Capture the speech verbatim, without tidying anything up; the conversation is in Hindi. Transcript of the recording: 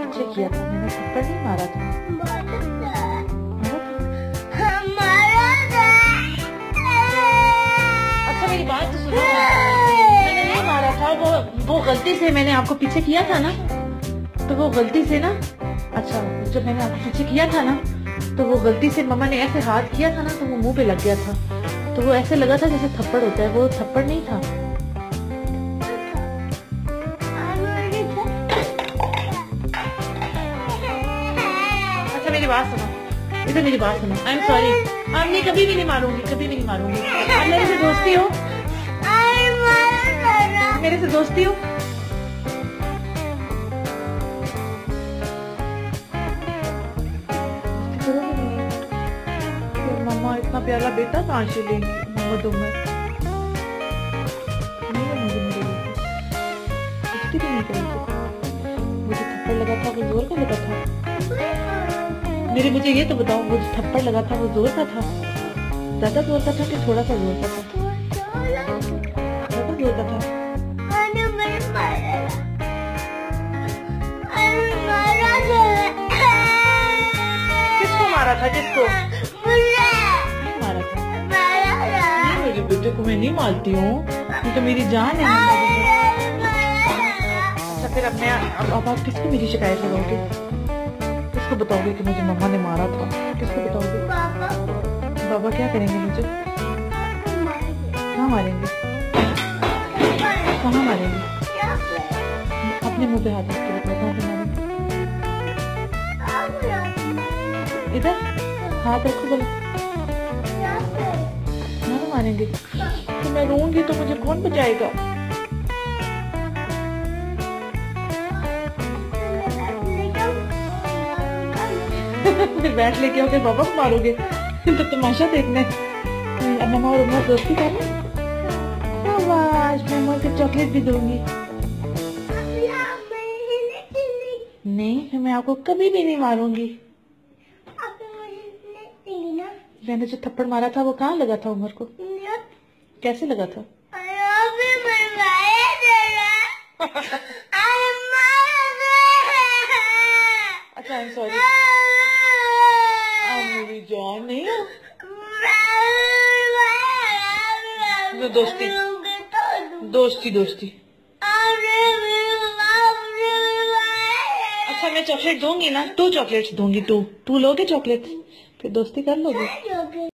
पीछे किया था, मैंने थप्पड़ नहीं मारा था। अच्छा मेरी बात तो सुनो, मैंने नहीं मारा था, वो वो गलती से मैंने आपको पीछे किया था ना, तो वो गलती से ना, अच्छा जब मैंने आपको पीछे किया था ना, तो वो गलती से मम्मा ने ऐसे हाथ किया था ना, तो वो मुंह पे लग गया था, तो वो ऐसे लगा था जैसे थप्पड़ होता है, वो थप्पड़ नहीं था। अच्छा मेरी बात सुनो, इधर मेरी बात सुनो, आई एम सॉरी, अब नहीं कभी भी नहीं मारूंगी, कभी भी नहीं मारूंगी। आप मेरे से दोस्ती हो, मेरे से दोस्ती हो। मम्मा इतना प्यारा बेटा कहाँ से लेंगी मोहम्मद उमर, नहीं मुझे मेरे दोस्ती भी नहीं करेगी। मुझे थप्पड़ लगा था वो जोर का लगा था, मेरे मुझे ये तो बताओ, वो थप्पड़ लगा था वो जोर का था, ज्यादा जोर का था कि थोड़ा सा जोर का था? ज्यादा जोर का था। किसको मारा था, किसको नहीं मारा था? नहीं, मेरे बेटे को मैं नहीं मारती हूँ, ये तो मेरी जान है। अच्छा फिर अब मैं अब अब आप किसको मेरी शिकायत लगाओगे, किसको बताओगे कि मुझे मम्मा ने मारा था, किसको बताओगे? बाबा क्या करेंगे मुझे? कहाँ मारेंगे, कहाँ मारेंगे? अपने मुंह पे हाथ रख के बताओ, कहाँ पे मारेंगे? इधर हाथ रखो बोलो, कहाँ मारेंगे? तो मैं रोऊंगी तो मुझे कौन बचाएगा? फिर बैठ लेके आओगे, बाबा को मारोगे तो तमाशा देखने। मम्मा और उम्मा दोस्ती करना, मैं मम्मा को चॉकलेट भी दूंगी। नहीं फिर मैं आपको कभी भी नहीं मारूंगी। मैंने जो थप्पड़ मारा था वो कहाँ लगा था उमर को, कैसे लगा था? अच्छा आई एम सॉरी, मेरी जान नहीं हो, दोस्ती दोस्ती दोस्ती। अच्छा मैं चॉकलेट दूंगी ना, टू चॉकलेट्स दूंगी, टू टू लोगे चॉकलेट, फिर दोस्ती कर लोगे।